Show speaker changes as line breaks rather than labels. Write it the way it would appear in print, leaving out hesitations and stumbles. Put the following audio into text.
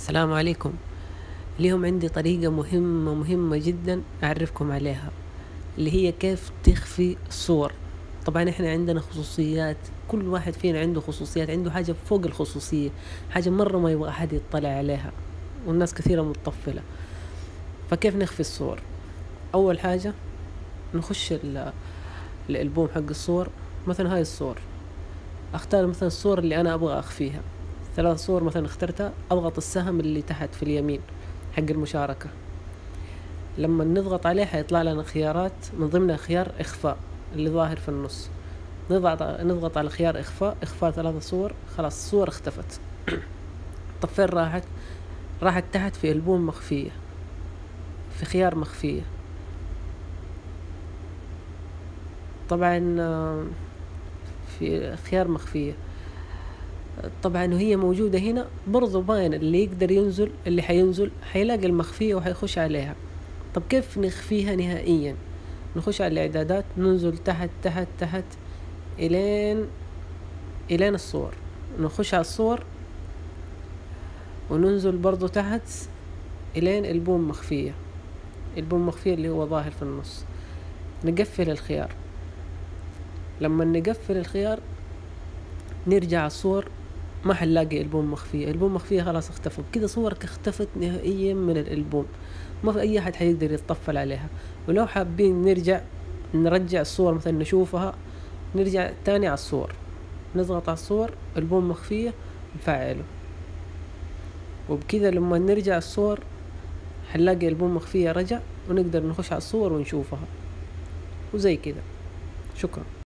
السلام عليكم. اليوم عندي طريقة مهمة جدا أعرفكم عليها، اللي هي كيف تخفي الصور. طبعا احنا عندنا خصوصيات، كل واحد فينا عنده خصوصيات، عنده حاجة فوق الخصوصية، حاجة مرة ما يبغى أحد يطلع عليها، والناس كثيرة متطفلة. فكيف نخفي الصور؟ أول حاجة نخش الألبوم حق الصور. مثلا هاي الصور، أختار مثلا الصور اللي أنا أبغى أخفيها، 3 صور مثلا اخترتها، أضغط السهم اللي تحت في اليمين حق المشاركة. لما نضغط عليه حيطلع لنا خيارات، من ضمنها خيار إخفاء اللي ظاهر في النص. نضغط على خيار إخفاء 3 صور. خلاص الصور اختفت. طب فين راحت؟ راحت تحت في ألبوم مخفية، في خيار مخفية. طبعا في خيار مخفية طبعا، وهي موجودة هنا برضو باين، اللي يقدر ينزل، اللي حينزل حيلاقي المخفية وحيخش عليها. طب كيف نخفيها نهائيا؟ نخش على الإعدادات، ننزل تحت تحت تحت إلين الصور، نخش على الصور وننزل برضو تحت إلين ألبوم مخفية. ألبوم مخفية اللي هو ظاهر في النص. نقفل الخيار. لما نقفل الخيار نرجع على الصور، ما حنلاقي ألبوم مخفية. ألبوم مخفية خلاص اختفوا كده، صورك اختفت نهائيا من الألبوم، ما في أي أحد حيقدر يتطفل عليها. ولو حابين نرجع الصور مثلا نشوفها، نرجع تاني على الصور، نضغط على الصور، ألبوم مخفية، نفعله. وبكذا لما نرجع الصور حنلاقي ألبوم مخفية رجع، ونقدر نخش على الصور ونشوفها. وزي كده. شكرا.